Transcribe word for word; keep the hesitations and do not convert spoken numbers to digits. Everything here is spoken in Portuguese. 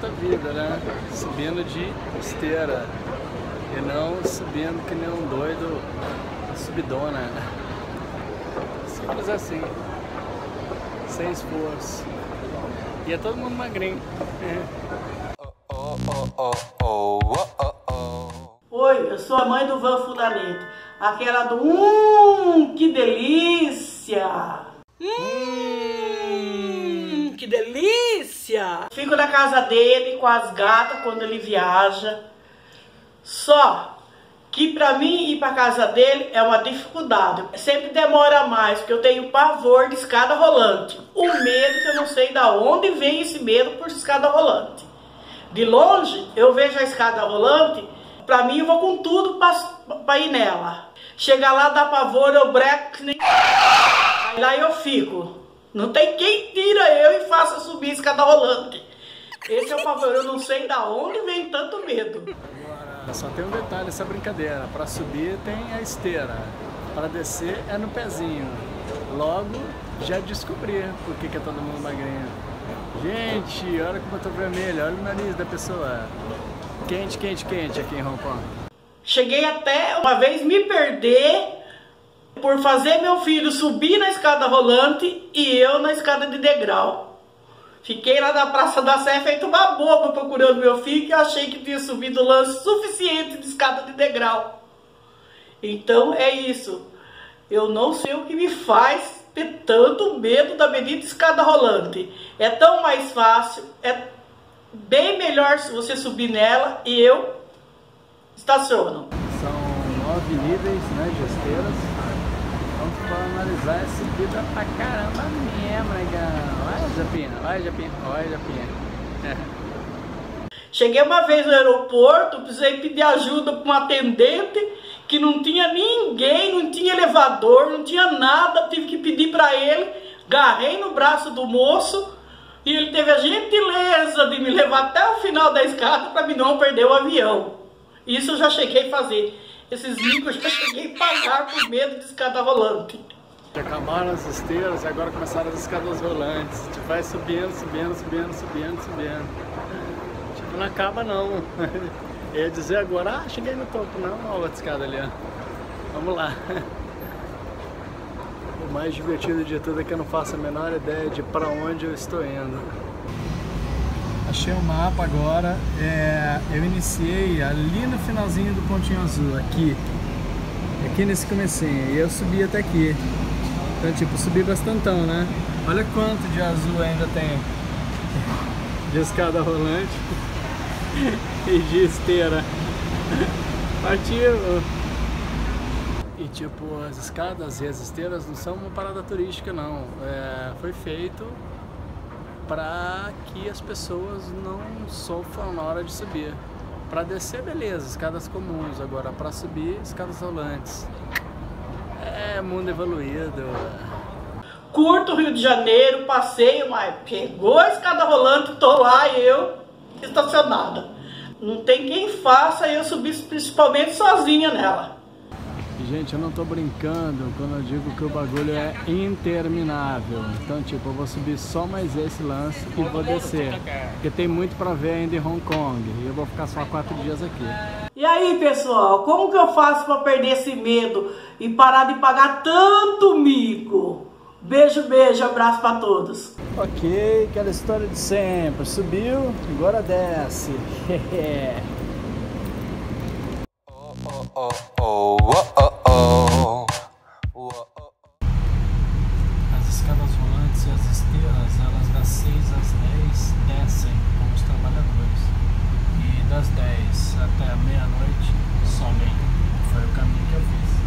aproveita a vida, né? Subindo de esteira e não subindo que nem um doido subidona. Simples assim, sem esforço. E é todo mundo magrinho. Oi, eu sou a mãe do Van Fulanito, aquela do hum, que delícia! Hum, que delícia! Fico na casa dele com as gatas quando ele viaja. Só que pra mim ir pra casa dele é uma dificuldade. Sempre demora mais, porque eu tenho pavor de escada rolante. O medo que eu não sei da onde vem esse medo por escada rolante. De longe eu vejo a escada rolante, pra mim eu vou com tudo pra, pra ir nela. Chegar lá dá pavor, eu breco que nem... Aí lá eu fico. Não tem quem tira eu e faça subir a escada rolante. Esse é o pavor, eu não sei da onde vem tanto medo. Só tem um detalhe essa brincadeira, para subir tem a esteira, para descer é no pezinho. Logo, já descobri por que que é todo mundo magrinho. Gente, olha como eu tô vermelho, olha o nariz da pessoa. Quente, quente, quente aqui em Hong Kong. Cheguei até uma vez me perder por fazer meu filho subir na escada rolante e eu na escada de degrau. Fiquei lá na Praça da Sé feito uma boba procurando meu filho, que eu achei que tinha subido o lance suficiente de escada de degrau. Então é isso. Eu não sei o que me faz ter tanto medo da bendita escada rolante. É tão mais fácil, é bem melhor se você subir nela e eu estaciono. São nove níveis, né, de esteiras. Vamos para analisar essa subida pra caramba mesmo, negão. Olha, Japinha, olha, Japinha, olha, Japinha. Cheguei uma vez no aeroporto, precisei pedir ajuda para uma atendente que não tinha ninguém, não tinha elevador, não tinha nada. Tive que pedir para ele, agarrei no braço do moço e ele teve a gentileza de me levar até o final da escada para mim não perder o avião. Isso eu já cheguei a fazer. Esses micos eu já cheguei a pagar por medo de escada rolante. Acabaram as esteiras e agora começaram as escadas rolantes. Tipo, vai subindo, subindo, subindo, subindo, subindo. Tipo, não acaba não. Eu ia dizer agora, ah, cheguei no topo. Não, olha a outra escada ali, ó. Vamos lá. O mais divertido de tudo é que eu não faço a menor ideia de para onde eu estou indo. Achei o mapa agora, é, eu iniciei ali no finalzinho do pontinho azul, aqui, aqui nesse comecinho, e eu subi até aqui, então tipo, subi bastantão, né? Olha quanto de azul ainda tem de escada rolante e de esteira, partiu! E tipo, as escadas e as esteiras não são uma parada turística não, é, foi feito para que as pessoas não sofram na hora de subir. Para descer, beleza, escadas comuns. Agora, para subir, escadas rolantes. É mundo evoluído. Curto o Rio de Janeiro, passeio, mas pegou a escada rolante, tô lá e eu estacionada. Não tem quem faça eu subir principalmente sozinha nela. Gente, eu não tô brincando quando eu digo que o bagulho é interminável. Então, tipo, eu vou subir só mais esse lance e vou descer. Porque tem muito pra ver ainda em Hong Kong. E eu vou ficar só quatro dias aqui. E aí, pessoal, como que eu faço pra perder esse medo e parar de pagar tanto mico? Beijo, beijo, abraço pra todos. Ok, aquela história de sempre. Subiu, agora desce. Oh, oh, oh, oh, oh. As escadas rolantes e as esteiras, elas das seis às dez descem com os trabalhadores. E das dez até a meia-noite somem. Foi o caminho que eu fiz.